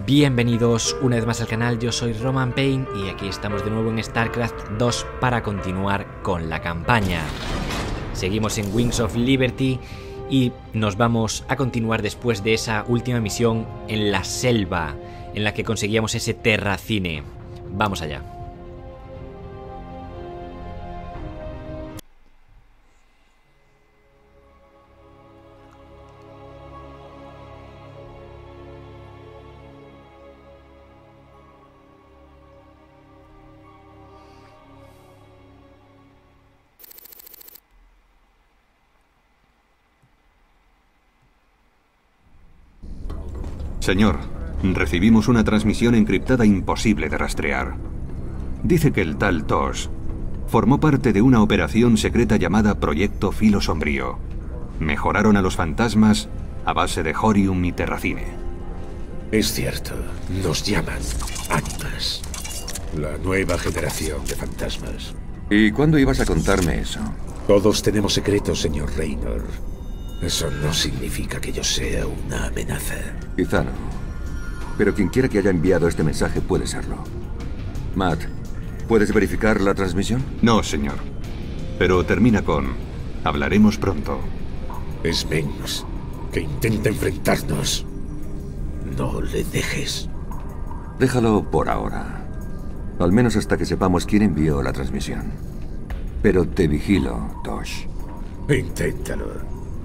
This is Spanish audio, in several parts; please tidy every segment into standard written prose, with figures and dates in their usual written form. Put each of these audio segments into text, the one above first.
Bienvenidos una vez más al canal, yo soy Roman Payne y aquí estamos de nuevo en StarCraft 2 para continuar con la campaña. Seguimos en Wings of Liberty y nos vamos a continuar después de esa última misión en la selva en la que conseguíamos ese terracine. Vamos allá. Señor, recibimos una transmisión encriptada imposible de rastrear. Dice que el tal Tosh formó parte de una operación secreta llamada Proyecto Filo Sombrío. Mejoraron a los fantasmas a base de Horium y Terracine. Es cierto, nos llaman ánimas. La nueva generación de fantasmas. ¿Y cuándo ibas a contarme eso? Todos tenemos secretos, señor Raynor. Eso no significa que yo sea una amenaza. Quizá no. Pero quien quiera que haya enviado este mensaje puede serlo. Matt, ¿puedes verificar la transmisión? No, señor. Pero termina con: hablaremos pronto. Es Mengsk, que intenta enfrentarnos. No le dejes. Déjalo por ahora. Al menos hasta que sepamos quién envió la transmisión. Pero te vigilo, Tosh. Inténtalo.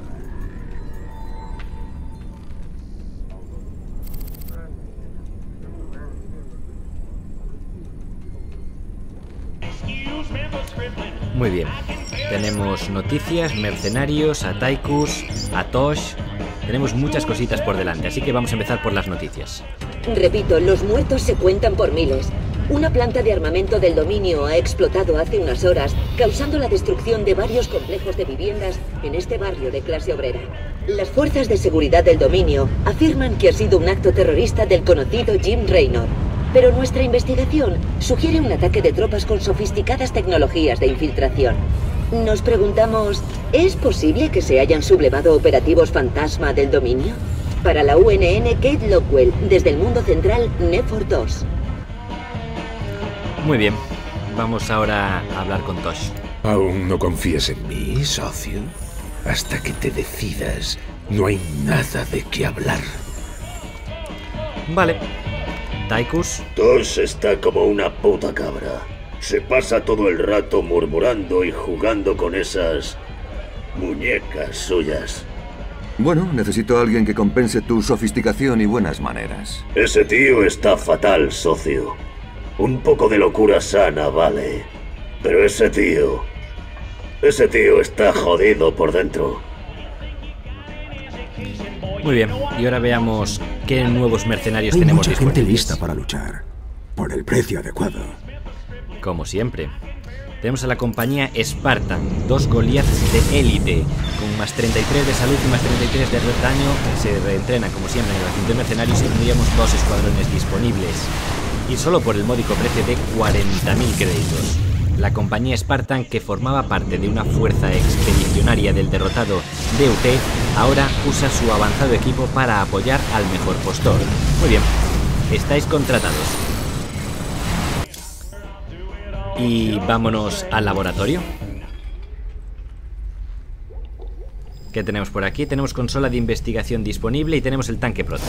Muy bien, tenemos noticias, mercenarios, a Tychus, a Tosh. Tenemos muchas cositas por delante, así que vamos a empezar por las noticias. Repito, los muertos se cuentan por miles. Una planta de armamento del dominio ha explotado hace unas horas, causando la destrucción de varios complejos de viviendas en este barrio de clase obrera. Las fuerzas de seguridad del dominio afirman que ha sido un acto terrorista del conocido Jim Raynor. Pero nuestra investigación sugiere un ataque de tropas con sofisticadas tecnologías de infiltración. Nos preguntamos, ¿es posible que se hayan sublevado operativos fantasma del dominio? Para la UNN, Kate Lockwell, desde el mundo central, Nefor 2. Muy bien, vamos ahora a hablar con Tosh. ¿Aún no confías en mí, socio? Hasta que te decidas, no hay nada de qué hablar. Vale. Tychus. Tosh está como una puta cabra. Se pasa todo el rato murmurando y jugando con esas muñecas suyas. Bueno, necesito a alguien que compense tu sofisticación y buenas maneras. Ese tío está fatal, socio. Un poco de locura sana, vale. Pero ese tío está jodido por dentro. Muy bien, y ahora veamos qué nuevos mercenarios Hay tenemos mucha gente disponibles. lista para luchar, por el precio adecuado. Como siempre. Tenemos a la compañía Spartan, 2 Goliaths de élite, con más 33 de salud y más 33 de daño. Se reentrenan como siempre en el recinto de mercenarios y tendríamos 2 escuadrones disponibles. Y solo por el módico precio de 40.000 créditos. La compañía Spartan, que formaba parte de una fuerza expedicionaria del derrotado DUT, ahora usa su avanzado equipo para apoyar al mejor postor. Muy bien, estáis contratados. Y vámonos al laboratorio. ¿Qué tenemos por aquí? Tenemos consola de investigación disponible y tenemos el tanque Protoss.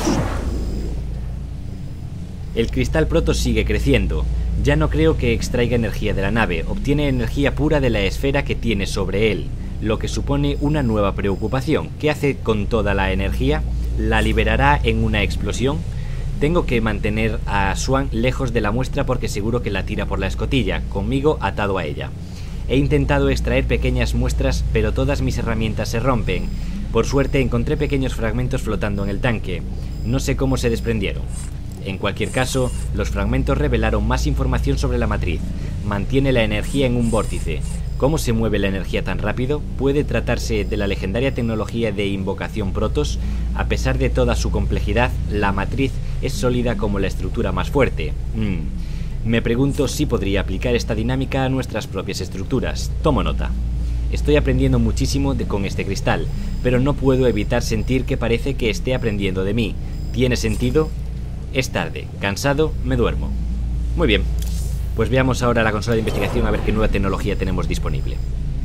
El cristal Protoss sigue creciendo. Ya no creo que extraiga energía de la nave, obtiene energía pura de la esfera que tiene sobre él, lo que supone una nueva preocupación. ¿Qué hace con toda la energía? ¿La liberará en una explosión? Tengo que mantener a Swan lejos de la muestra porque seguro que la tira por la escotilla, conmigo atado a ella. He intentado extraer pequeñas muestras, pero todas mis herramientas se rompen. Por suerte encontré pequeños fragmentos flotando en el tanque. No sé cómo se desprendieron. En cualquier caso, los fragmentos revelaron más información sobre la matriz. Mantiene la energía en un vórtice. ¿Cómo se mueve la energía tan rápido? ¿Puede tratarse de la legendaria tecnología de invocación Protoss? A pesar de toda su complejidad, la matriz es sólida como la estructura más fuerte. Me pregunto si podría aplicar esta dinámica a nuestras propias estructuras. Tomo nota. Estoy aprendiendo muchísimo con este cristal, pero no puedo evitar sentir que parece que esté aprendiendo de mí. ¿Tiene sentido? es tarde, cansado, me duermo. Muy bien, pues veamos ahora la consola de investigación a ver qué nueva tecnología tenemos disponible.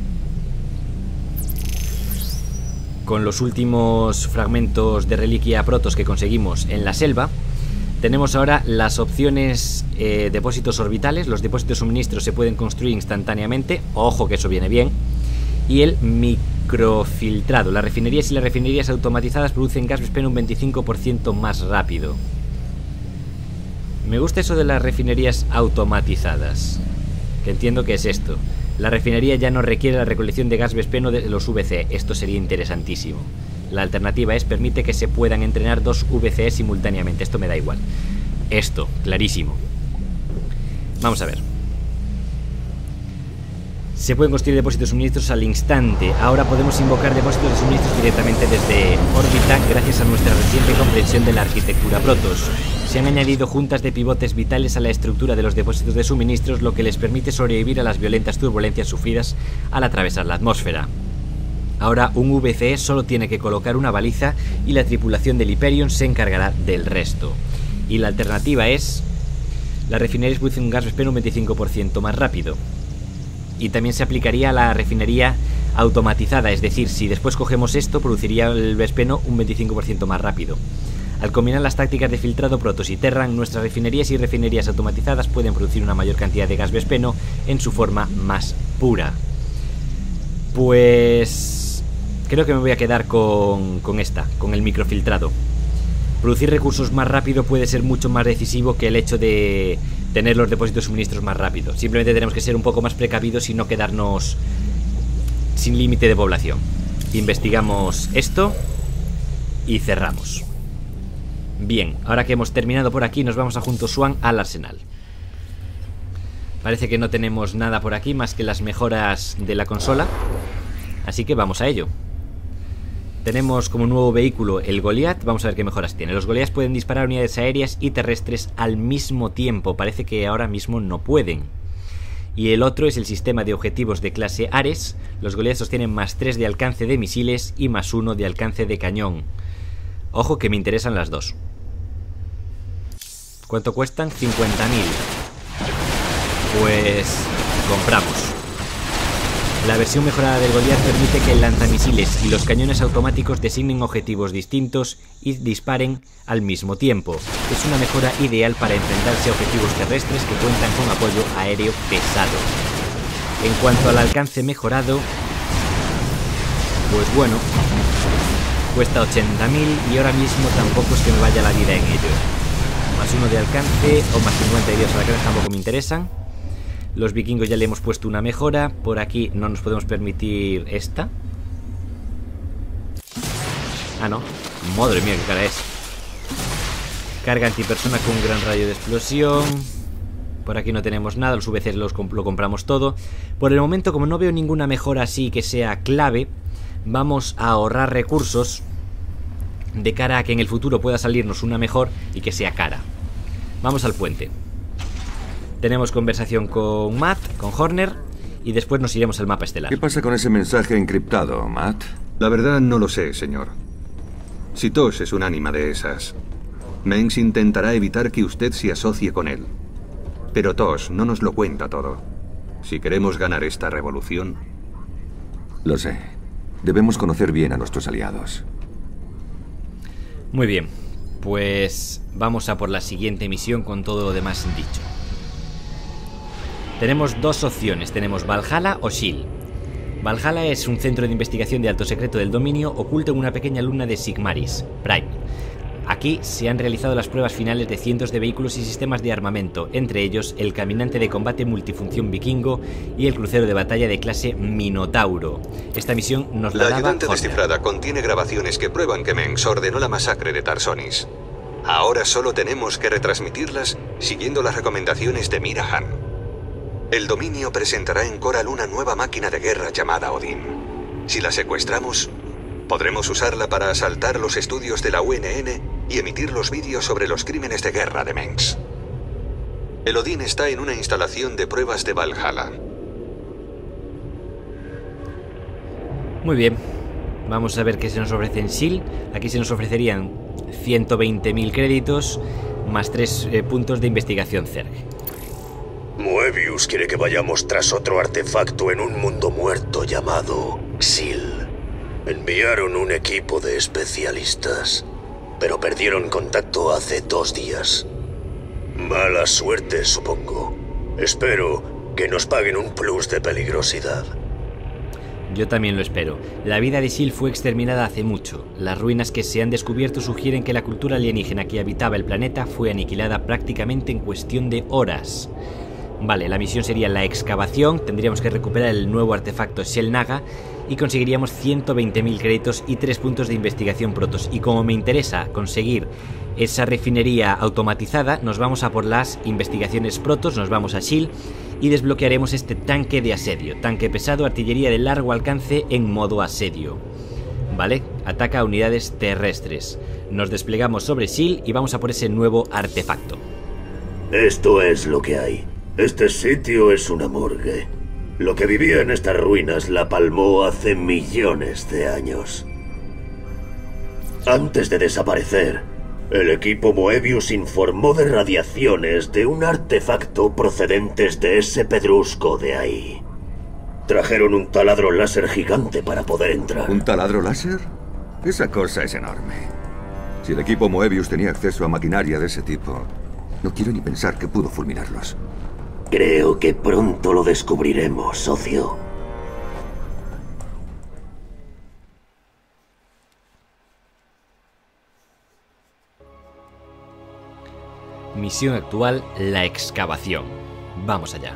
Con los últimos fragmentos de reliquia Protoss que conseguimos en la selva, tenemos ahora las opciones depósitos orbitales. Los depósitos de suministros se pueden construir instantáneamente, ojo que eso viene bien. Y el microfiltrado. Las refinerías y las refinerías automatizadas producen gas Vespeno un 25% más rápido. Me gusta eso de las refinerías automatizadas, que entiendo que es esto. La refinería ya no requiere la recolección de gas Vespeno de los VC. Esto sería interesantísimo. La alternativa es permite que se puedan entrenar 2 VCE simultáneamente. Esto me da igual. Esto, clarísimo. Vamos a ver. Se pueden construir depósitos de suministros al instante. Ahora podemos invocar depósitos de suministros directamente desde órbita gracias a nuestra reciente comprensión de la arquitectura Protoss. Se han añadido juntas de pivotes vitales a la estructura de los depósitos de suministros, lo que les permite sobrevivir a las violentas turbulencias sufridas al atravesar la atmósfera. Ahora un VCE solo tiene que colocar una baliza y la tripulación del Hyperion se encargará del resto. Y la alternativa es... las refinerías producen un gas Vespeno un 25% más rápido. Y también se aplicaría a la refinería automatizada, es decir, si después cogemos esto, produciría el Vespeno un 25% más rápido. Al combinar las tácticas de filtrado Protoss y Terran, nuestras refinerías y refinerías automatizadas pueden producir una mayor cantidad de gas Vespeno en su forma más pura. Pues... creo que me voy a quedar con el microfiltrado. Producir recursos más rápido puede ser mucho más decisivo que el hecho de tener los depósitos de suministros más rápido. Simplemente tenemos que ser un poco más precavidos y no quedarnos sin límite de población. Investigamos esto y cerramos. Bien, ahora que hemos terminado por aquí, nos vamos a Junto Swan al arsenal. Parece que no tenemos nada por aquí más que las mejoras de la consola, así que vamos a ello. Tenemos como nuevo vehículo el Goliath. Vamos a ver qué mejoras tiene. Los Goliaths pueden disparar unidades aéreas y terrestres al mismo tiempo. Parece que ahora mismo no pueden. Y el otro es el sistema de objetivos de clase Ares. Los Goliaths tienen +3 de alcance de misiles y +1 de alcance de cañón. Ojo que me interesan las dos. ¿Cuánto cuestan? 50.000. Pues compramos. La versión mejorada del Goliath permite que el lanzamisiles y los cañones automáticos designen objetivos distintos y disparen al mismo tiempo. Es una mejora ideal para enfrentarse a objetivos terrestres que cuentan con apoyo aéreo pesado. En cuanto al alcance mejorado, pues bueno, cuesta 80.000 y ahora mismo tampoco es que me vaya la vida en ello. +1 de alcance o +52 al alcance tampoco me interesan. Los vikingos ya le hemos puesto una mejora. Por aquí no nos podemos permitir esta. Ah, no. Madre mía, qué cara es. Carga antipersona con un gran radio de explosión. Por aquí no tenemos nada. Los VCs lo compramos todo. Por el momento, como no veo ninguna mejora así que sea clave, vamos a ahorrar recursos de cara a que en el futuro pueda salirnos una mejor y que sea cara. Vamos al puente. Tenemos conversación con Matt, con Horner, y después nos iremos al mapa estelar. ¿Qué pasa con ese mensaje encriptado, Matt? La verdad no lo sé, señor. Si TOS es un ánima de esas, Mengsk intentará evitar que usted se asocie con él. Pero TOS no nos lo cuenta todo. Si queremos ganar esta revolución... Lo sé. Debemos conocer bien a nuestros aliados. Muy bien. Pues vamos a por la siguiente misión con todo lo demás dicho. Tenemos dos opciones, tenemos Valhalla o Shield. Valhalla es un centro de investigación de alto secreto del dominio oculto en una pequeña luna de Sigmaris, Prime. Aquí se han realizado las pruebas finales de cientos de vehículos y sistemas de armamento, entre ellos el caminante de combate multifunción vikingo y el crucero de batalla de clase Minotauro. Esta misión nos la daba ayudante Horner. descifrada contiene grabaciones que prueban que Mengsk ordenó la masacre de Tarsonis. Ahora solo tenemos que retransmitirlas siguiendo las recomendaciones de Mirahan. El dominio presentará en Coral una nueva máquina de guerra llamada Odin. Si la secuestramos, podremos usarla para asaltar los estudios de la UNN y emitir los vídeos sobre los crímenes de guerra de Mengsk. El Odin está en una instalación de pruebas de Valhalla. Muy bien, vamos a ver qué se nos ofrece en Shield. Aquí se nos ofrecerían 120.000 créditos, más 3 puntos de investigación Zerg. Moebius quiere que vayamos tras otro artefacto en un mundo muerto llamado Xil. Enviaron un equipo de especialistas, pero perdieron contacto hace 2 días. Mala suerte, supongo. Espero que nos paguen un plus de peligrosidad. Yo también lo espero. La vida de Xil fue exterminada hace mucho. Las ruinas que se han descubierto sugieren que la cultura alienígena que habitaba el planeta fue aniquilada prácticamente en cuestión de horas. Vale, la misión sería la excavación, tendríamos que recuperar el nuevo artefacto Xel'Naga y conseguiríamos 120.000 créditos y 3 puntos de investigación Protoss. Y como me interesa conseguir esa refinería automatizada, nos vamos a por las investigaciones Protoss, nos vamos a Xil y desbloquearemos este tanque de asedio, tanque pesado, artillería de largo alcance en modo asedio. Vale, ataca a unidades terrestres. Nos desplegamos sobre Xil y vamos a por ese nuevo artefacto. Esto es lo que hay. Este sitio es una morgue. Lo que vivía en estas ruinas la palmó hace millones de años. Antes de desaparecer, el equipo Moebius informó de radiaciones de un artefacto procedentes de ese pedrusco de ahí. Trajeron un taladro láser gigante para poder entrar. ¿Un taladro láser? Esa cosa es enorme. Si el equipo Moebius tenía acceso a maquinaria de ese tipo, no quiero ni pensar que pudo fulminarlos. Creo que pronto lo descubriremos, socio. Misión actual, la excavación. Vamos allá.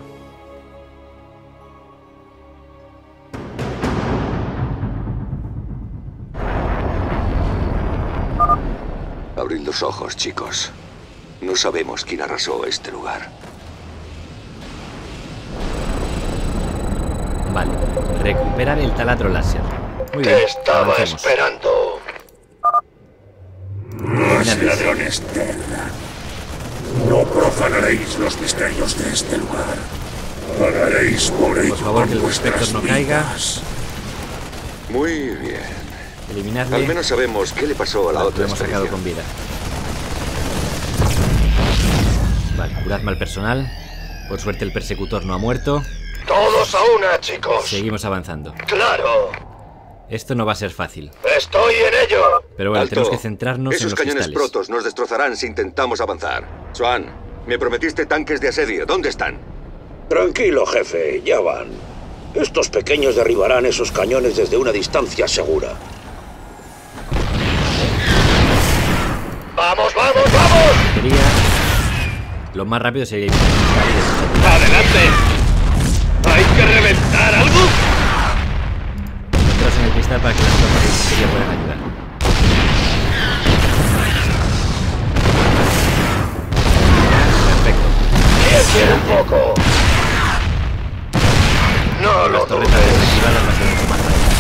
Abrid los ojos, chicos. No sabemos quién arrasó este lugar. Vale, recuperar el taladro láser. Muy bien, Te estaba avancemos. esperando. Los ladrones Terra. No profanaréis los misterios de este lugar. Pagaréis por ello. Por favor, con que el vuestras prospector no caiga. vidas. Muy bien. Eliminadle. Al menos sabemos qué le pasó a la Vale, otra lo hemos sacado con expedición. vida. Vale, curadme al personal. Por suerte el persecutor no ha muerto. Todos a una, chicos. Seguimos avanzando. Claro. Esto no va a ser fácil. Estoy en ello. Pero bueno, Alto. tenemos que centrarnos en Esos los cañones cristales. protos nos destrozarán si intentamos avanzar. Swan, me prometiste tanques de asedio. ¿Dónde están? Tranquilo, jefe, ya van. Estos pequeños derribarán esos cañones desde una distancia segura. ¡Vamos, vamos, vamos! Sería... Lo más rápido sería... ¡Adelante! ¡Hay que reventar algo! Meteros en el cristal para que las tropas de infantería puedan ayudar. Perfecto. ¡Piensen un poco! No lo Las torretas dudes. desactivadas va a ser mucho más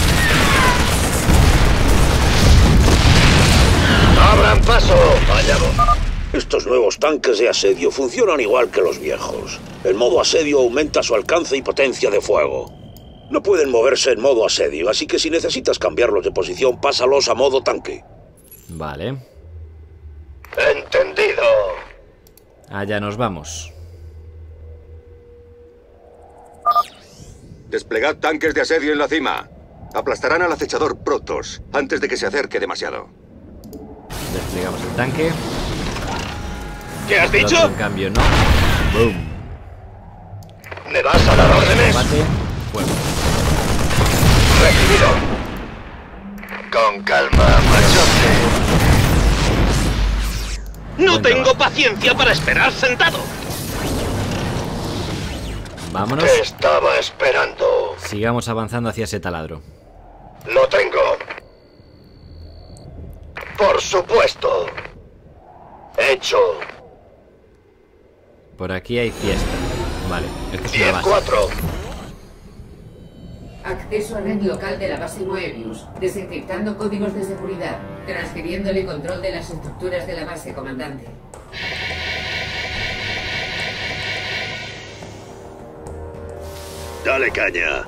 fácil. ¡Abran paso! ¡Vayamos! Estos nuevos tanques de asedio funcionan igual que los viejos. El modo asedio aumenta su alcance y potencia de fuego. No pueden moverse en modo asedio, así que si necesitas cambiarlos de posición, pásalos a modo tanque. Vale. ¡Entendido! Allá nos vamos. Desplegad tanques de asedio en la cima. Aplastarán al acechador Protoss antes de que se acerque demasiado. Desplegamos el tanque. ¿Qué has El dicho? otro, en cambio, no. Boom. ¿Me vas a dar órdenes? Combate. Fuego. Recibido. Con calma, machote. No Buen tengo trabajo. paciencia para esperar sentado. Vámonos. Te estaba esperando. Sigamos avanzando hacia ese taladro. Lo tengo. Por supuesto. Hecho. Por aquí hay fiesta. Vale, esto es una base. 10-4. Acceso a red local de la base Moebius, desencriptando códigos de seguridad, transfiriéndole control de las estructuras de la base, comandante. Dale caña.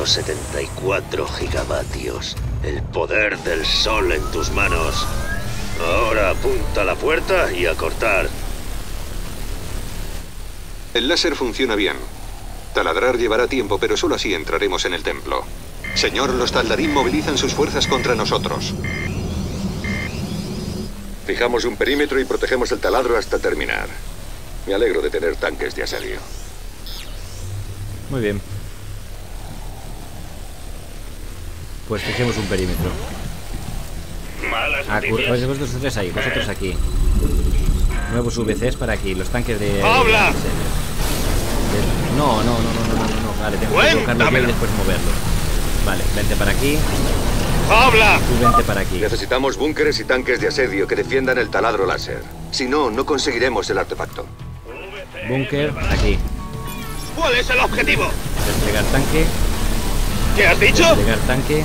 174 gigavatios. El poder del sol en tus manos. Ahora apunta a la puerta y a cortar. El láser funciona bien. Taladrar llevará tiempo, pero solo así entraremos en el templo. Señor, los Taldarim movilizan sus fuerzas contra nosotros. Fijamos un perímetro y protegemos el taladro hasta terminar. Me alegro de tener tanques de asedio. Muy bien. Pues fijemos un perímetro. Vosotros tres ahí, vosotros aquí. Nuevos VCs para aquí, los tanques de... ¡Habla! No. Vale, tengo que colocarlo y después moverlo. Vale, vente para aquí. ¡Habla! Tú vente para aquí. Necesitamos búnkeres y tanques de asedio que defiendan el taladro láser. Si no, no conseguiremos el artefacto. Búnker, aquí. ¿Cuál es el objetivo? Desplegar tanque. ¿Qué has dicho? Desplegar tanque.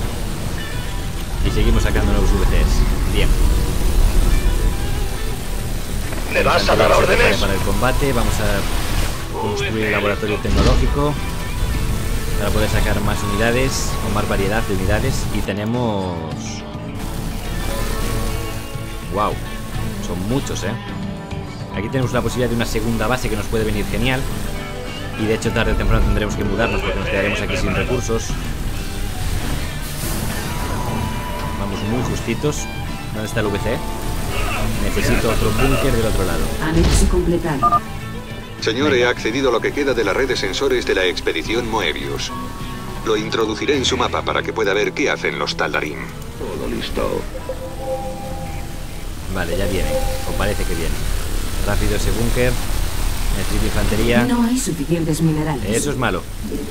Y seguimos sacando nuevos VCs. Bien. ¿Me vas a dar órdenes? Para el combate, vamos a construir el laboratorio tecnológico para poder sacar más unidades, o más variedad de unidades. Y tenemos... ¡Wow! Son muchos, ¿eh? Aquí tenemos la posibilidad de una segunda base que nos puede venir genial. Y de hecho tarde o temprano tendremos que mudarnos porque nos quedaremos aquí sin recursos. Vamos muy justitos. ¿Dónde está el VC? Necesito otro búnker del otro lado. Anexo completado. Señor, he accedido a lo que queda de la red de sensores de la expedición Moebius. Lo introduciré en su mapa para que pueda ver qué hacen los Taldarim. Todo listo. Vale, ya viene. O parece que viene. Rápido ese búnker. Necesito infantería. No hay suficientes minerales. Eso es malo.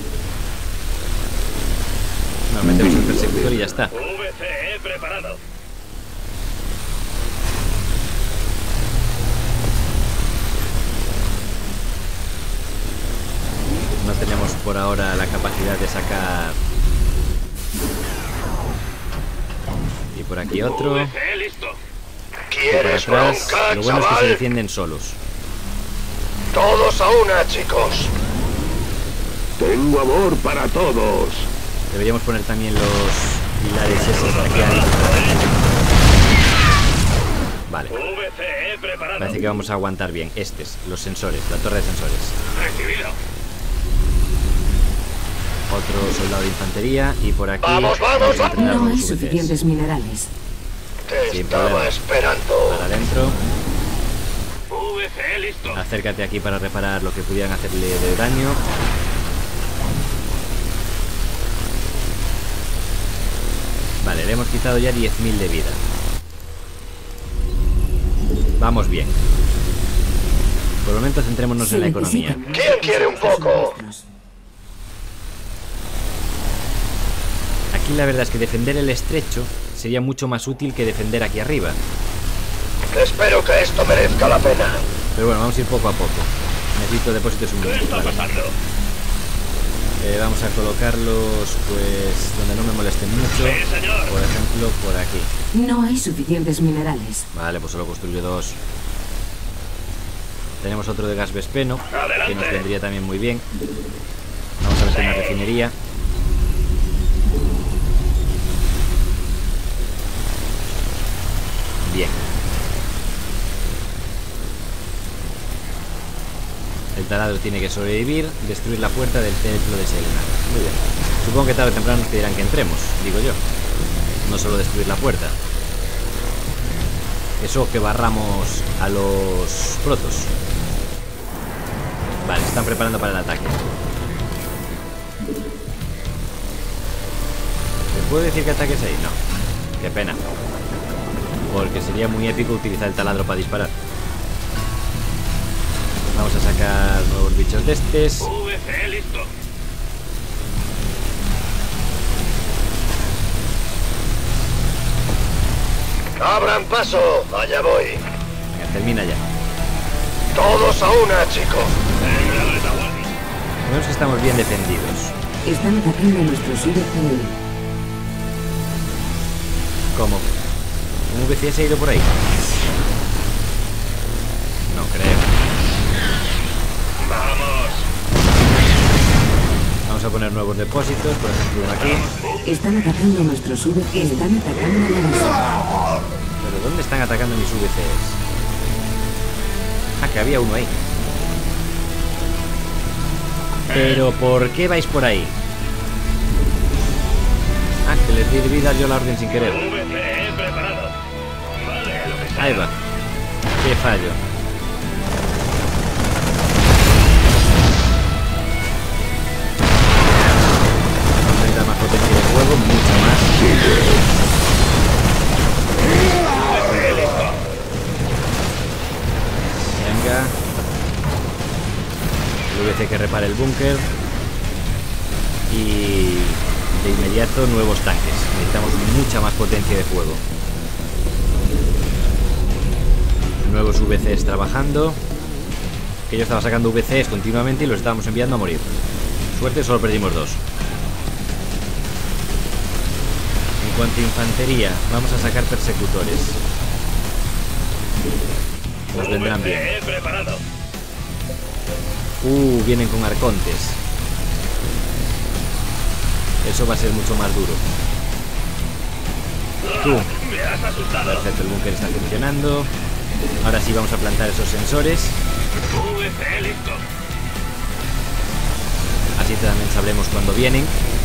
Nos metemos en persecutor y ya está. VCE preparado. No tenemos por ahora la capacidad de sacar. Y por aquí otro. VCE listo. Y por atrás. Lo bueno es que se defienden solos. Todos a una, chicos. Tengo amor para todos. Deberíamos poner también los pilares esos de aquí adentro. Vale. VCE preparado. Parece que vamos a aguantar bien. Los sensores, la torre de sensores. Recibido. Otro soldado de infantería y por aquí. Vamos. a entrenar No hay los VCs. suficientes minerales. Te Sin estaba problema. esperando. Para adentro. VCE listo. Acércate aquí para reparar lo que pudieran hacerle de daño. Vale, le hemos quitado ya 10.000 de vida. Vamos bien. Por el momento centrémonos Se en la economía. necesitan ¿Quién quiere un poco? Aquí la verdad es que defender el estrecho sería mucho más útil que defender aquí arriba. Espero que esto merezca la pena. Pero bueno, vamos a ir poco a poco. Necesito depósitos ¿Qué suministros. está Vale. pasando? Vamos a colocarlos pues donde no me molesten mucho. Sí, señor. Por ejemplo, por aquí. No hay suficientes minerales. Vale, pues solo construyo 2. Tenemos otro de gas vespeno, que Adelante. nos vendría también muy bien. Vamos a meter una refinería. Bien. El taladro tiene que sobrevivir, destruir la puerta del templo de Selena. Muy bien. Supongo que tarde o temprano nos pedirán que entremos, digo yo. No solo destruir la puerta. Eso que barramos a los protos. Vale, se están preparando para el ataque. ¿Te puedo decir que ataques ahí? No. Qué pena. Porque sería muy épico utilizar el taladro para disparar. Vamos a sacar nuevos bichos de estos. VCE listo. Abran paso, allá voy. Venga, termina ya. Todos a una, chicos. Vemos que estamos bien defendidos. Están atacando a nuestros VCE. ¿Cómo? ¿Un VC se ha ido por ahí? No creo. Vamos. Vamos a poner nuevos depósitos, por ejemplo uno aquí. Están atacando a nuestros VCE. Están atacando a la base. Pero ¿dónde están atacando mis VCs? Ah, que había uno ahí. Pero ¿por qué vais por ahí? Ah, que les di de vida yo la orden sin querer. Ahí va. Qué fallo. Necesita más potencia de fuego, mucho más. Venga. El VC que repare el búnker. Y de inmediato nuevos tanques. Necesitamos mucha más potencia de fuego. Nuevos VCs trabajando. Que yo estaba sacando VCs continuamente y los estábamos enviando a morir. Suerte, solo perdimos 2. En cuanto a infantería, vamos a sacar persecutores. Nos vendrán bien. Vienen con arcontes. Eso va a ser mucho más duro. Perfecto, el búnker está funcionando. Ahora sí vamos a plantar esos sensores. Así también sabremos cuándo vienen.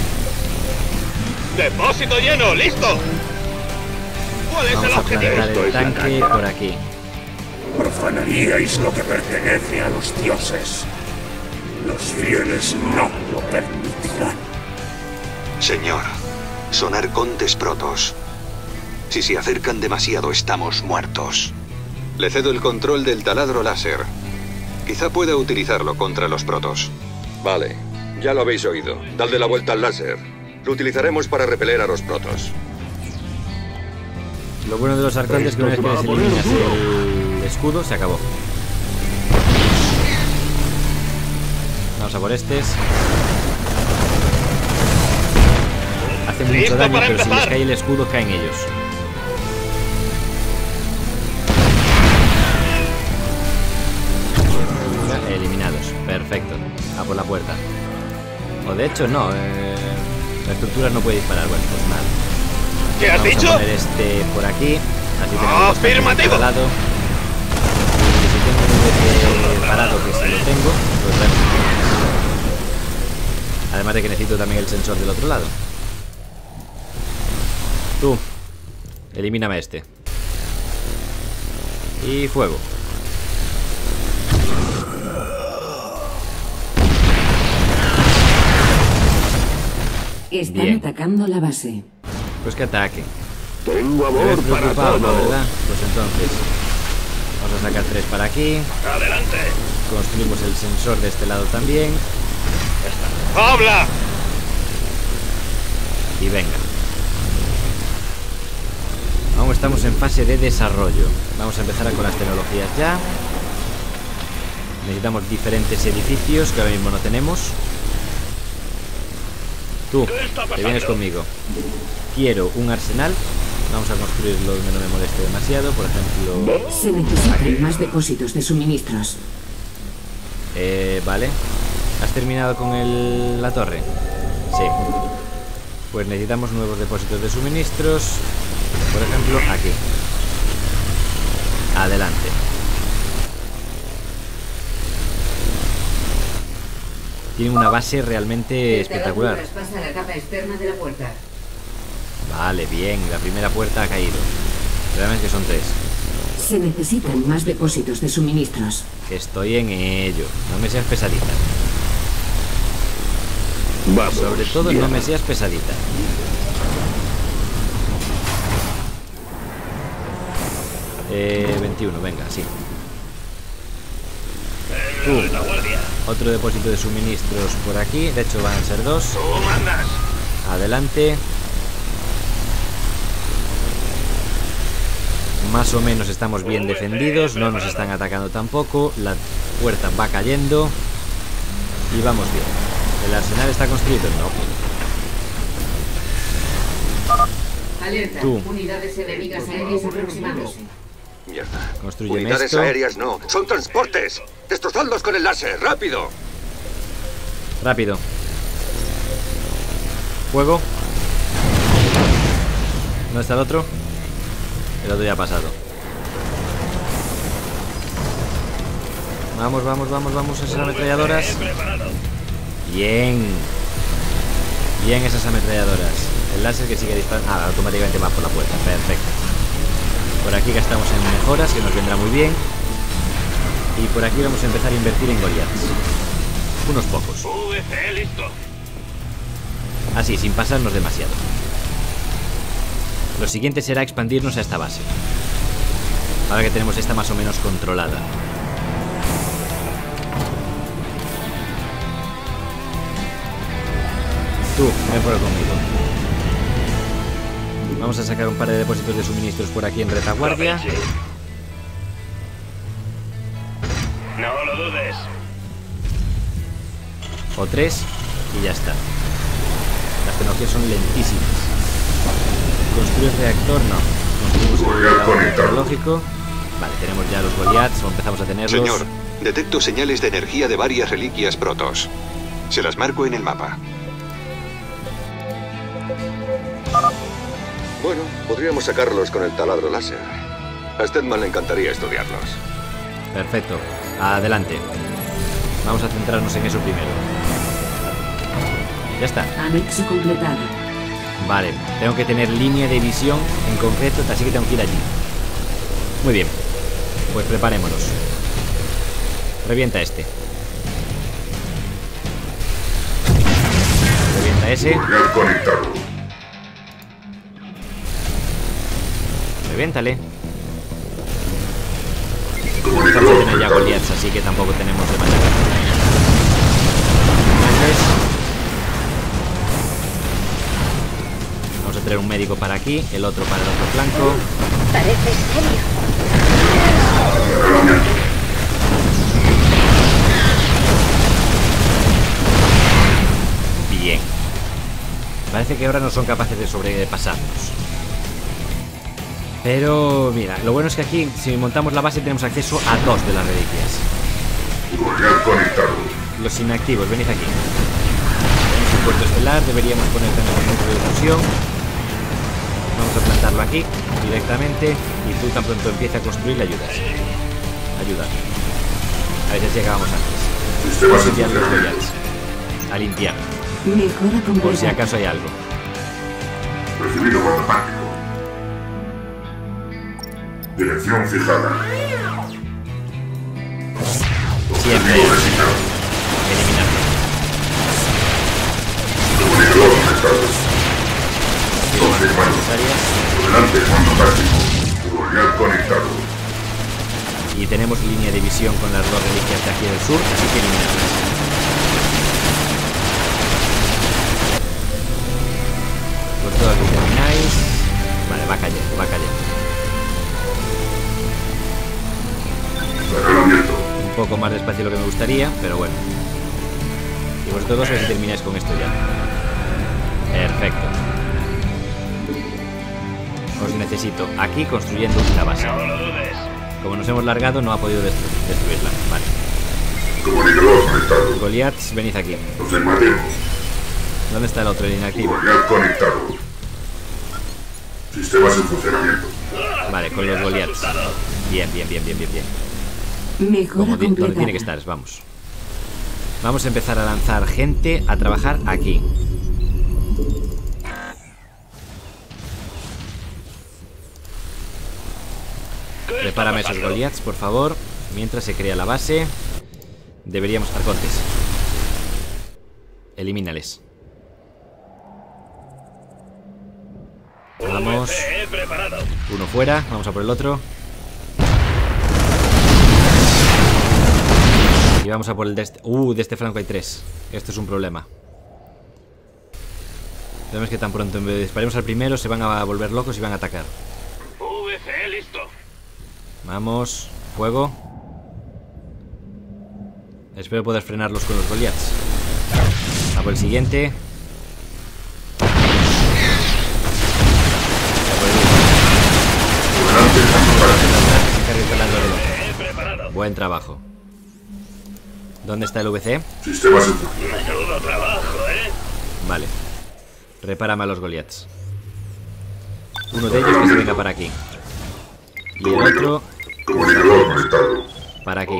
¡Depósito lleno! ¡Listo! ¿Cuál es el Vamos a objetivo? plantar el tanque por aquí. Profanaríais lo que pertenece a los dioses. Los fieles no lo permitirán. Señor, son arcontes protos. Si se acercan demasiado, estamos muertos. Le cedo el control del taladro láser. Quizá pueda utilizarlo contra los protos. Vale, ya lo habéis oído. Dadle la vuelta al láser. Lo utilizaremos para repeler a los protos. Lo bueno de los arcontes es que una vez que les eliminas el escudo, se acabó. Vamos a por estos. Hace mucho daño, pero si les cae el escudo, caen ellos. Eliminados. Perfecto. A por la puerta. O de hecho, no. La estructura no puede disparar. Bueno, pues nada. ¿Qué has dicho? Vamos a poner este por aquí. Así tenemos ¡afirmativo! al lado. Y si tengo un VC parado, que si lo tengo, pues bueno. Además de que necesito también el sensor del otro lado. Tú, elimíname a este. Y fuego. Están atacando la base. Pues que ataque. Tengo amor para todo. ¿Verdad? Pues entonces vamos a sacar 3 para aquí. ¡Adelante! Construimos el sensor de este lado también. ¡Habla! Y venga. Aún estamos en fase de desarrollo. Vamos a empezar con las tecnologías ya. Necesitamos diferentes edificios que ahora mismo no tenemos. Tú, te vienes conmigo. Quiero un arsenal. Vamos a construirlo donde no me moleste demasiado. Por ejemplo... Se necesitan más depósitos de suministros. Vale. ¿Has terminado con la torre? Sí. Pues necesitamos nuevos depósitos de suministros. Por ejemplo, aquí. Adelante. Tiene una base realmente espectacular. Traspasa la capa externa de la puerta. Vale, bien. La primera puerta ha caído. Realmente que son 3. Se necesitan más depósitos de suministros. Estoy en ello. No me seas pesadita. Vamos, Sobre todo ya. no me seas pesadita. Eh, 21, venga, sí. Tú, otro depósito de suministros por aquí. De hecho van a ser 2. ¡Tú mandas! Adelante. Más o menos estamos bien defendidos. No nos están atacando tampoco. La puerta va cayendo. Y vamos bien. ¿El arsenal está construido? No. Alerta. Tú. Unidades enemigas aéreas aproximándose. Mierda. Construyeme Unidades esto. aéreas no. Son transportes. Destrozadlos con el láser. ¡Rápido! Rápido. Fuego. ¿Dónde está el otro? El otro ya ha pasado. Vamos, vamos, vamos, vamos. Esas ametralladoras. Bien. Bien esas ametralladoras. El láser que sigue disparando. Ah, automáticamente va por la puerta. Perfecto. Por aquí gastamos en mejoras, que nos vendrá muy bien. Y por aquí vamos a empezar a invertir en Goliaths. Unos pocos. Así, sin pasarnos demasiado. Lo siguiente será expandirnos a esta base. Ahora que tenemos esta más o menos controlada. Tú, ven por conmigo. Vamos a sacar un par de depósitos de suministros por aquí en retaguardia. No lo dudes. O 3 y ya está. Las tecnologías son lentísimas. ¿Construir reactor? No. Construimos el tecnológico. Vale, tenemos ya los Goliaths o empezamos a tenerlos. Señor, detecto señales de energía de varias reliquias protos. Se las marco en el mapa. Bueno, podríamos sacarlos con el taladro láser. A Stedman le encantaría estudiarlos. Perfecto. Adelante. Vamos a centrarnos en eso primero. Ya está. Anexo completado. Vale, tengo que tener línea de visión en concreto, así que tengo que ir allí. Muy bien. Pues preparémonos. Revienta este. Revienta ese. Reviéntale. Vamos a tener ya Goliaths, así que tampoco tenemos demasiado. Vamos a traer un médico para aquí, el otro para el otro flanco. Parece serio. Bien. Parece que ahora no son capaces de sobrepasarnos. Pero mira, lo bueno es que aquí, si montamos la base, tenemos acceso a 2 de las reliquias. Los inactivos, venid aquí. Tenemos un puerto estelar, deberíamos poner también un centro de fusión. Vamos a plantarlo aquí, directamente. Y tú tan pronto empieza a construir, le ayudas. Ayuda. A ver si acabamos antes. Vamos a limpiar los Goliaths. A limpiar. Mejora completa. Por si acaso hay algo. Recibido cuando pánico. Dirección fijada. Siempre. Eliminarlo. Comunicador conectado. Confirmado. Adelante, mando táctico. Goliath conectado. Y tenemos línea de visión con las 2 reliquias de aquí del sur, así que eliminarlas. Por todo lo que termináis. Vale, va cayendo, va cayendo. Un poco más despacio de lo que me gustaría, pero bueno. Y vosotros dos a ver si termináis con esto ya. Perfecto. Os necesito aquí construyendo la base. Como nos hemos largado, no ha podido destruirla. Vale. Comunicador conectado. Goliaths, venid aquí. Afirmativo. ¿Dónde está el otro, el inactivo? Goliath conectado. Sistemas en funcionamiento. Vale, con los Goliaths. Bien, bien, bien, bien, bien, bien. Mejora Donde completada. tiene que estar, vamos. Vamos a empezar a lanzar gente a trabajar aquí. Prepárame esos Goliaths, por favor. Mientras se crea la base. Deberíamos... Arcontes. Elimínales. Vamos. Uno fuera, vamos a por el otro. Y vamos a por el de este. De este flanco hay 3. Esto es un problema. Vemos que tan pronto disparemos al primero se van a volver locos y van a atacar. VC listo. Vamos, fuego. Espero poder frenarlos con los Goliaths. A por el siguiente. Buen trabajo. ¿Dónde está el VC? Sistemas en funcionamiento. Menudo trabajo, ¿eh? Vale. Repárame a los Goliaths. Uno de ellos que se venga para aquí. Y el otro para aquí.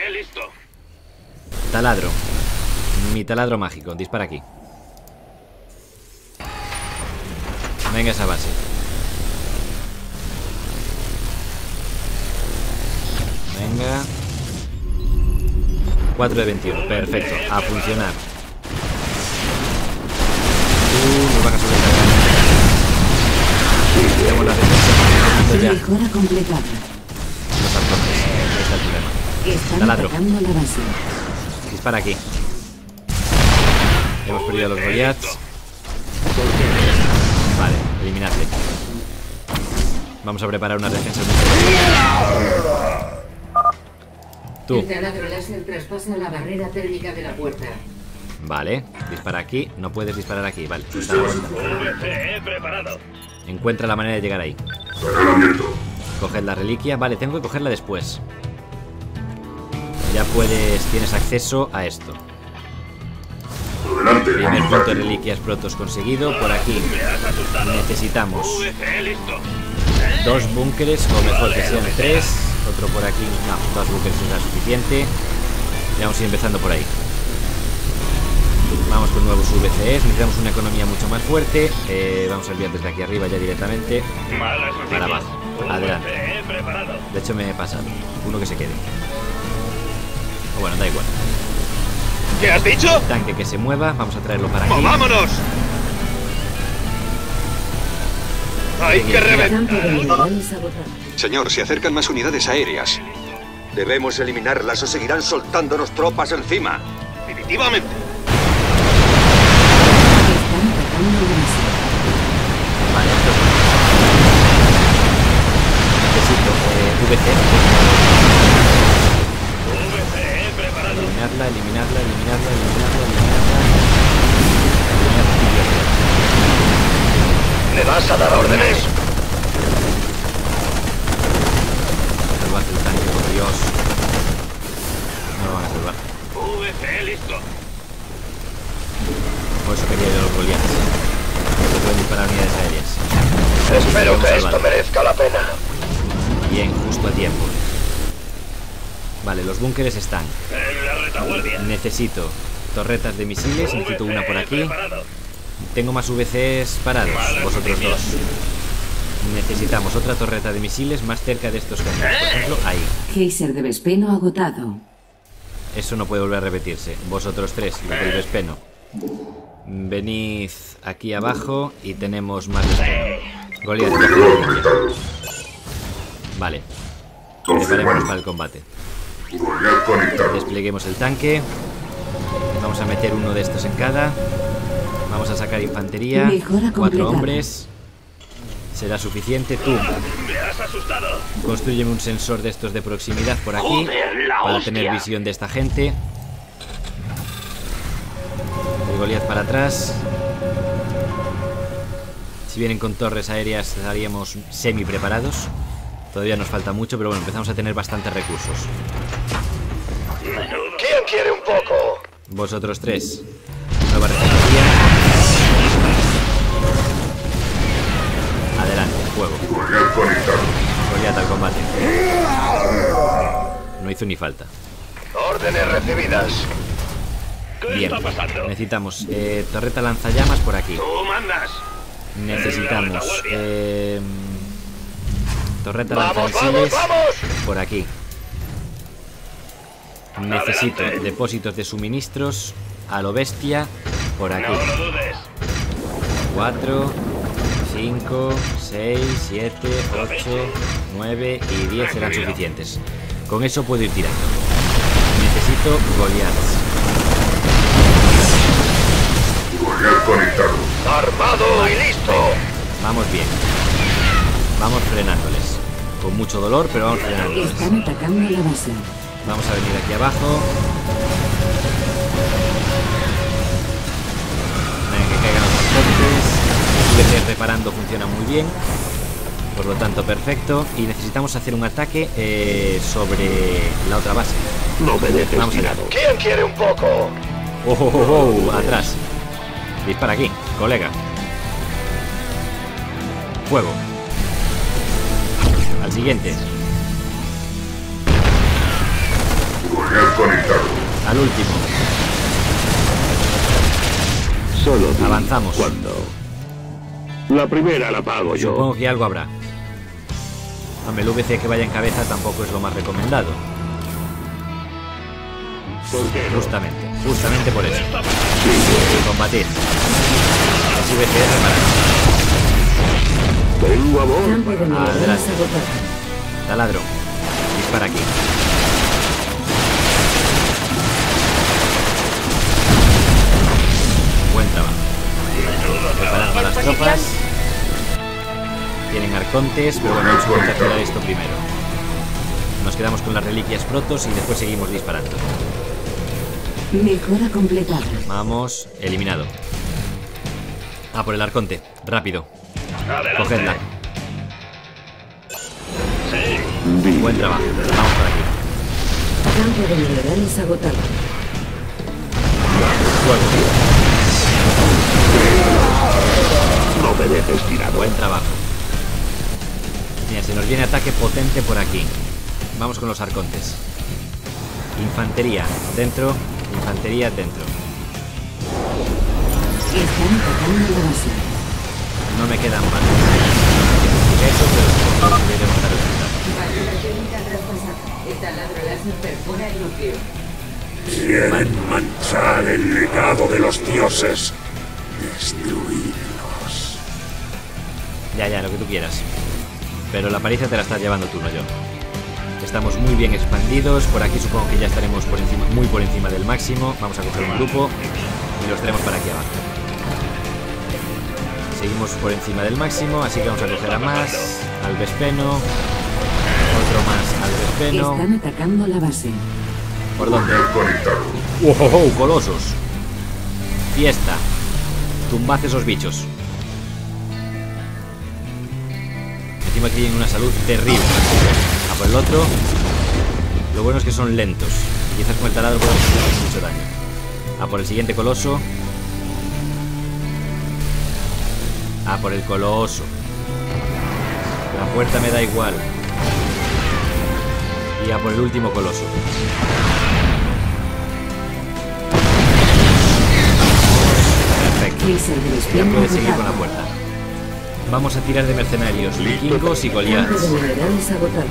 Taladro. Mi taladro mágico. Dispara aquí. Venga esa base. Venga. 4 de 21. Perfecto. A funcionar. Nos van a sobrecargar. Tenemos la defensa. Mejora completada. Los arcones. Ahí está el problema. Están Taladro. atacando la base. Dispara aquí. Hemos perdido a los Goliaths. Vale, eliminadle. Vamos a preparar unas defensas. Tú. El taladro láser traspasa la barrera térmica de la puerta. Vale, dispara aquí. No puedes disparar aquí, vale. Preparado. Encuentra la manera de llegar ahí. Coged la reliquia. Vale, tengo que cogerla después. Ya puedes... Tienes acceso a esto. Primer punto de reliquias protos conseguido. Por aquí necesitamos 2 búnkeres, o mejor que sean 3. Otro por aquí. No, 2 búnkeres será suficiente. Ya vamos a ir empezando por ahí. Vamos con nuevos VCs. Necesitamos una economía mucho más fuerte. Vamos a enviar desde aquí arriba ya directamente para abajo. Adelante. De hecho me he pasado. Uno que se quede. O bueno, da igual. ¿Qué has dicho? Tanque que se mueva. Vamos a traerlo para aquí. ¡Vámonos! ¡Hay que reventar! Señor, se acercan más unidades aéreas. Debemos eliminarlas o seguirán soltándonos tropas encima. Definitivamente. Están atacando la base. Vale, esto es... Necesito VC. Eliminarla, eliminarla, eliminarla, eliminarla, eliminarla. ¿Le vas a dar órdenes? Salvad el tanque, por Dios. No lo van a salvar. VC listo. Por eso quería ir a los Goliaths. Se pueden disparar unidades aéreas. Espero que esto merezca la pena. Bien, justo a tiempo. Vale, los búnkeres están. En la retaguardia. Necesito torretas de misiles. Necesito una por aquí. Tengo más VCs parados. Vosotros 2. Necesitamos otra torreta de misiles más cerca de estos cañones. Por ejemplo, ahí. Geyser de Vespeno agotado. Eso no puede volver a repetirse. Vosotros 3, los del Vespeno. Venid aquí abajo y tenemos más Vespeno. Goliath, vale. Preparémonos para el combate. Despleguemos el tanque. Vamos a meter uno de estos en cada. Vamos a sacar infantería. 4 hombres. Será suficiente. Tú. Constrúyeme un sensor de estos de proximidad por aquí para tener visión de esta gente. El Goliath para atrás. Si vienen con torres aéreas estaríamos semi preparados. Todavía nos falta mucho, pero bueno, empezamos a tener bastantes recursos. ¿Quién quiere un poco? Vosotros 3. Nueva refinería. Adelante, fuego. Goliath al combate. No hizo ni falta. Órdenes recibidas. Bien, necesitamos torreta lanzallamas por aquí. Tú mandas. Necesitamos torreta lanzamisiles por aquí. Necesito depósitos de suministros a lo bestia por aquí. 4, 5, 6, 7, 8, 9 y 10 serán suficientes. Con eso puedo ir tirando. Necesito Goliaths. Goliath conectado. Armado y listo. Vamos bien. Vamos frenándoles. Con mucho dolor, pero vamos frenándoles. Están atacando la base. Vamos a venir aquí abajo. Venga, que caigan los transportes. VC reparando funciona muy bien. Por lo tanto, perfecto. Y necesitamos hacer un ataque sobre la otra base. No me dejes Vamos allá. ¿Quién quiere un poco? Oh, oh, oh, oh, atrás. Dispara aquí, colega. Fuego. Al Al siguiente. Al último. Solo avanzamos. ¿Cuándo? La primera la pago yo. Supongo que algo habrá. Hombre, el VC que vaya en cabeza tampoco es lo más recomendado. ¿Por qué no? Justamente por eso. Sí. Combatir. Es VC reparar. Tengo amor. Campo de minerales agotado. Taladro. Dispara aquí. Buen trabajo. Preparar para las tropas. Tienen arcontes, pero bueno, vamos a intentar tirar esto primero. Nos quedamos con las reliquias protos y después seguimos disparando. Mejora completada. Vamos, eliminado. Ah, por el arconte. Rápido. Cogedla. Buen trabajo. Vamos por aquí. Campo de minerales agotado. No me dejes tirado. Buen trabajo. Mira, se nos viene ataque potente por aquí. Vamos con los arcontes. Infantería dentro. Infantería dentro. Están atacando la base. No me quedan mal. Eso, pero supongo que debemos dar resultado. Técnica traspasada. El taladro láser perfora el núcleo. Quieren manchar el legado de los dioses. Destruirlos. Ya, lo que tú quieras. Pero la paliza te la estás llevando tú, no yo. Estamos muy bien expandidos. Por aquí supongo que ya estaremos por encima, muy por encima del máximo. Vamos a coger un grupo y los traemos para aquí abajo. Seguimos por encima del máximo, así que vamos a coger a más. Al Vespeno. Otro más al Vespeno. Están atacando la base. ¿Por dónde? ¡Wow! ¡Colosos! Fiesta. Tumbad esos bichos. Encima aquí hay una salud terrible. A por el otro. Lo bueno es que son lentos. Y quizás con el taladro podemos hacer mucho daño. A por el siguiente coloso. A por el coloso. La puerta me da igual. Y a por el último coloso. Perfecto. Ya puedes seguir con la puerta. Vamos a tirar de mercenarios, vikingos y Goliaths. Campo de minerales agotado.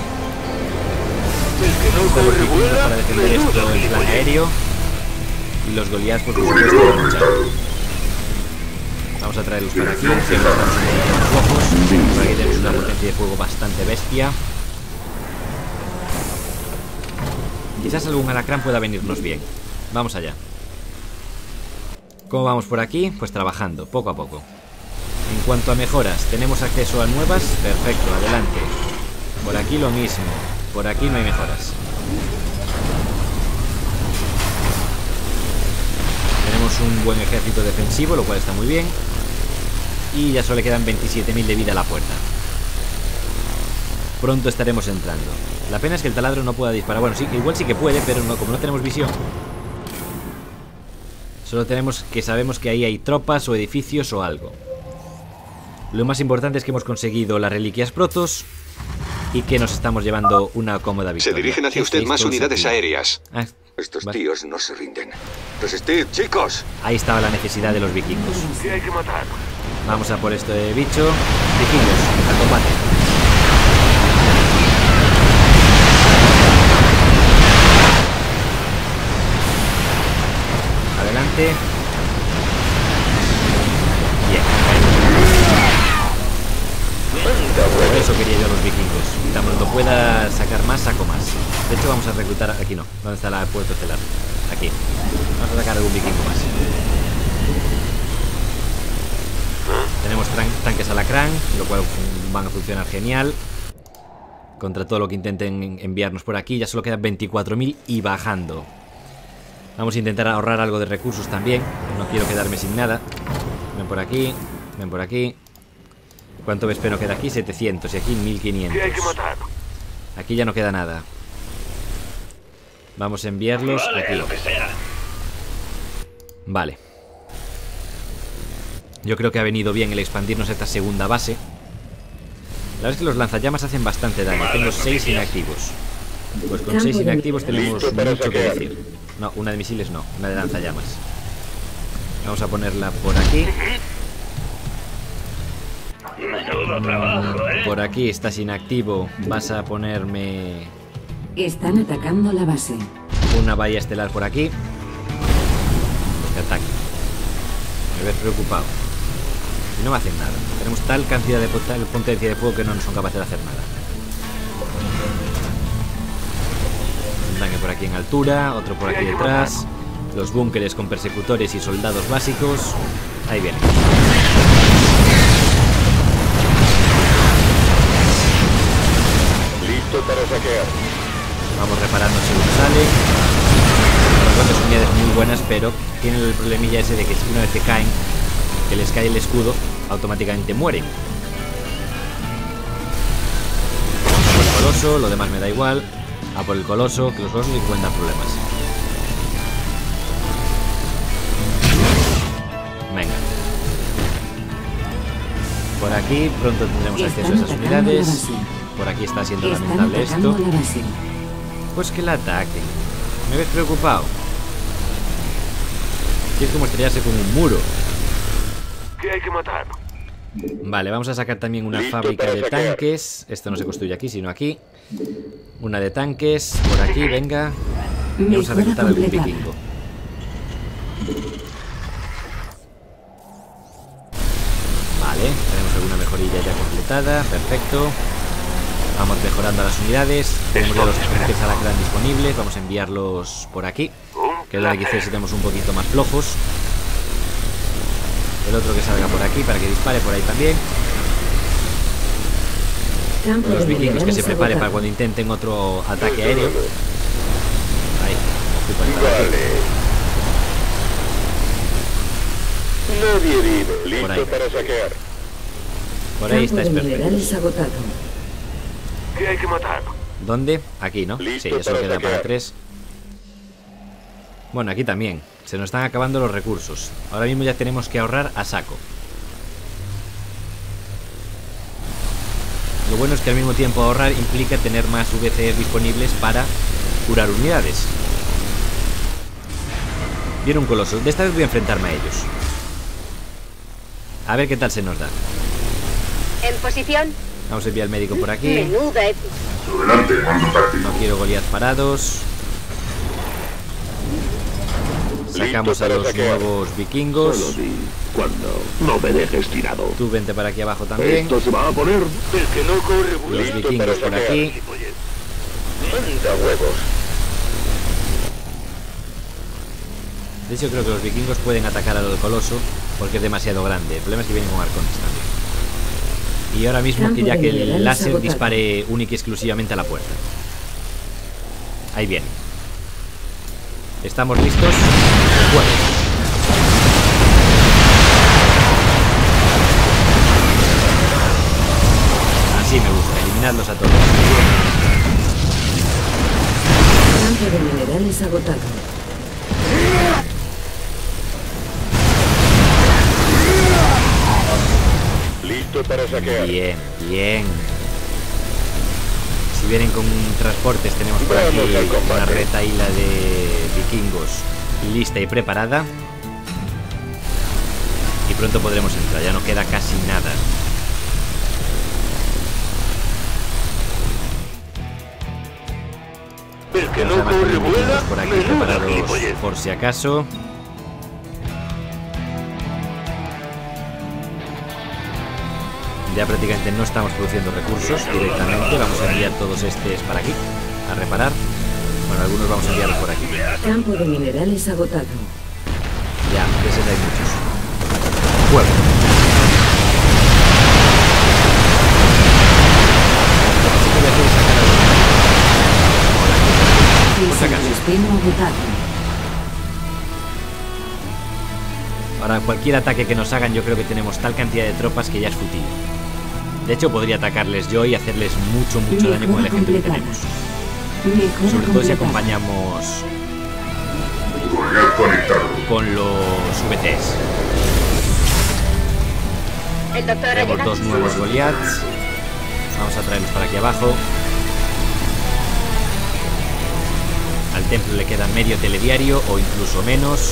Están los vikingos para defender esto en plan aéreo. Y los Goliaths, por supuesto, para luchar. Vamos a traerlos para aquí, que no están muy flojos. Por aquí tenemos una potencia de fuego bastante bestia. Quizás algún alacrán pueda venirnos bien. Vamos allá. ¿Cómo vamos por aquí? Pues trabajando, poco a poco. En cuanto a mejoras, ¿tenemos acceso a nuevas? Perfecto, adelante. Por aquí lo mismo. Por aquí no hay mejoras. Tenemos un buen ejército defensivo, lo cual está muy bien. Y ya solo le quedan 27.000 de vida a la puerta. Pronto estaremos entrando. La pena es que el taladro no pueda disparar. Bueno, sí, igual sí que puede, pero no, como no tenemos visión. Solo tenemos que sabemos que ahí hay tropas o edificios o algo. Lo más importante es que hemos conseguido las reliquias protos y que nos estamos llevando una cómoda victoria. Se dirigen hacia usted más unidades aéreas. Estos tíos no se rinden. ¡Resistid, chicos! Ahí estaba la necesidad de los vikingos. ¿Qué hay que matar? Vamos a por esto de bicho. Vikingos, al combate. Adelante. Bien. Por eso quería yo a los vikingos. Tan pronto pueda sacar más, saco más. De hecho vamos a reclutar... Aquí no. ¿Dónde está la puerta estelar? Aquí. Vamos a sacar algún vikingo más. Tenemos tanques alacrán, lo cual van a funcionar genial. Contra todo lo que intenten enviarnos por aquí. Ya solo quedan 24.000 y bajando. Vamos a intentar ahorrar algo de recursos también. No quiero quedarme sin nada. Ven por aquí. Ven por aquí. ¿Cuánto Vespeno queda aquí? 700 y aquí 1500. ¿Qué hay que matar? Aquí ya no queda nada. Vamos a enviarlos aquí. Lo que sea. Vale. Yo creo que ha venido bien el expandirnos esta segunda base. verdad es que los lanzallamas hacen bastante daño. Tengo 6 inactivos. Pues con 6 inactivos tenemos mucho que decir. No, una de misiles no, una de lanzallamas. Vamos a ponerla por aquí. Menudo trabajo, ¿eh? Por aquí estás inactivo. Vas a ponerme Están atacando la base. una valla estelar por aquí. Que ataque. Me ves preocupado. Y no me hacen nada. Tenemos tal cantidad de potencia de fuego que no son capaces de hacer nada. Un tanque por aquí en altura, otro por aquí detrás. Los búnkeres con persecutores y soldados básicos. Ahí vienen. Listo para saquear. Vamos reparando según sale. Son unidades muy buenas, pero tienen el problemilla ese de que una vez que caen, que les cae el escudo, automáticamente mueren. Vamos a por el coloso, lo demás me da igual. A por el coloso, que los colosos sí pueden dar problemas. Venga. Por aquí pronto tendremos acceso a esas unidades. Por aquí está siendo lamentable esto. Pues que la ataquen. Me ves preocupado. Y es como estrellarse con un muro. ¿Qué hay que matar? Vale, vamos a sacar también una fábrica de tanques. Esto no se construye aquí, sino aquí. Una de tanques, por aquí, venga. Vamos a reclutar algún vikingo. Vale, tenemos alguna mejorilla ya completada. Perfecto. Vamos mejorando las unidades. Tenemos ya los tanques alacrán disponibles. Vamos a enviarlos por aquí, que es la que quizás si tenemos un poquito más flojos. El otro que salga por aquí para que dispare por ahí también. Los vikingos que se preparen para cuando intenten otro ataque aéreo. Ahí, ocupa el ataque. Nadie vive. Por ahí. Listo para saquear. Por ahí está minerales agotado. ¿Qué hay que matar? ¿Dónde? Aquí, ¿no? Listo Sí, eso para queda para saquear. 3. Bueno, aquí también. Se nos están acabando los recursos. Ahora mismo ya tenemos que ahorrar a saco. Lo bueno es que al mismo tiempo ahorrar implica tener más VCs disponibles para curar unidades. Viene un coloso. De esta vez voy a enfrentarme a ellos. A ver qué tal se nos da. En posición. Vamos a enviar al médico por aquí. Menuda. Adelante, mando táctico. No quiero Goliath parados. Sacamos a los nuevos vikingos. Solo di cuando no me dejes tirado. Tú vente para aquí abajo también. Esto se va a poner. El que no corre. Los Listo vikingos para por saquear. aquí. Manda huevos. De hecho creo que los vikingos pueden atacar al coloso porque es demasiado grande. El problema es que vienen con arcones también. Y ahora mismo que ya que el láser dispare única y exclusivamente a la puerta. Ahí viene. ¿Estamos listos? Bueno. Así me gusta, eliminadlos a todos. Campo de minerales agotado. Listo para saquear. Bien, bien. Si vienen con transportes, tenemos por aquí Vamos al combate. una retaíla de vikingos lista y preparada. Y pronto podremos entrar, ya no queda casi nada. El que Vamos no a mantener corre vuela. vikingos por aquí Menuda preparados gilipollez. por si acaso. Ya prácticamente no estamos produciendo recursos directamente. Vamos a enviar todos estos para aquí a reparar. Bueno, algunos vamos a enviarlos por aquí. Campo de minerales agotado. Ya, de esos hay muchos. Fuego. Lo que sí que voy a hacer es sacar a los... Por si acaso. Destino agotado. Ahora, cualquier ataque que nos hagan, yo creo que tenemos tal cantidad de tropas que ya es fútil. De hecho, podría atacarles yo y hacerles mucho daño con el ejemplo que tenemos. Sobre todo si acompañamos con los VCs. El doctor ha Tenemos llegado. dos nuevos Goliaths. Vamos a traerlos para aquí abajo. Al templo le queda medio telediario o incluso menos.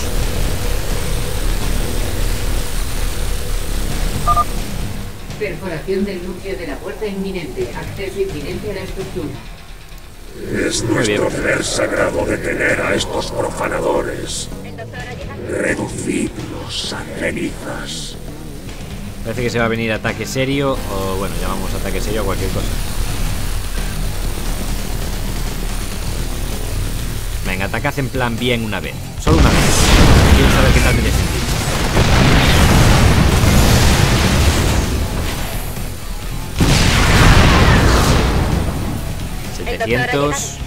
Perforación del núcleo de la puerta inminente. Acceso inminente a la estructura. Es nuestro deber sagrado detener a estos profanadores. Reducidlos a cenizas. Parece que se va a venir ataque serio. O bueno, llamamos ataque serio a cualquier cosa. Venga, atacad en plan bien una vez. Solo una vez. Quiero saber qué tal me sentís. $700.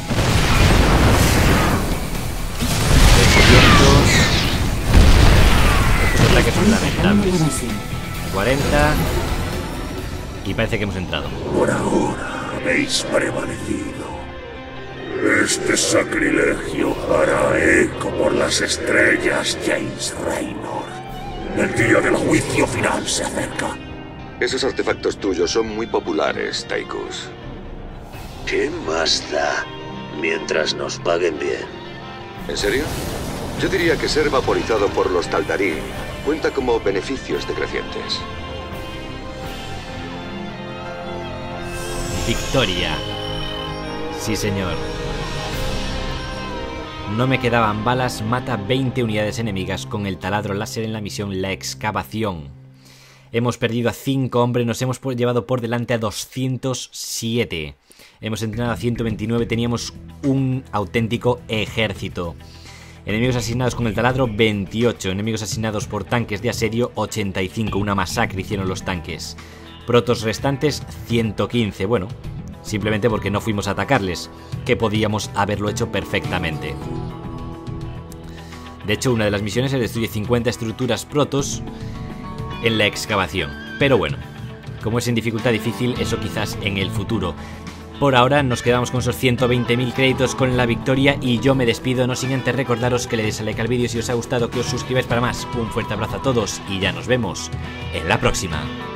300. Estos ataques son lamentables. 40. Y parece que hemos entrado. Por ahora habéis prevalecido. Este sacrilegio hará eco por las estrellas, James Raynor. El día del juicio final se acerca. Esos artefactos tuyos son muy populares, Tychus. ¿Qué más da mientras nos paguen bien? ¿En serio? Yo diría que ser vaporizado por los Taldarín cuenta como beneficios decrecientes. Victoria. Sí, señor. No me quedaban balas. Mata 20 unidades enemigas con el taladro láser en la misión La Excavación. Hemos perdido a 5 hombres. Nos hemos llevado por delante a 207. Hemos entrenado a 129. Teníamos un auténtico ejército. Enemigos asesinados con el taladro, 28. Enemigos asesinados por tanques de asedio, 85. Una masacre hicieron los tanques. Protos restantes, 115. Bueno, simplemente porque no fuimos a atacarles, que podíamos haberlo hecho perfectamente. De hecho, una de las misiones se destruye 50 estructuras protos en la excavación. Pero bueno, como es en dificultad difícil, eso quizás en el futuro. Por ahora nos quedamos con esos 120.000 créditos con la victoria y yo me despido, no sin antes recordaros que le deis a like al vídeo si os ha gustado, que os suscribáis para más. Un fuerte abrazo a todos y ya nos vemos en la próxima.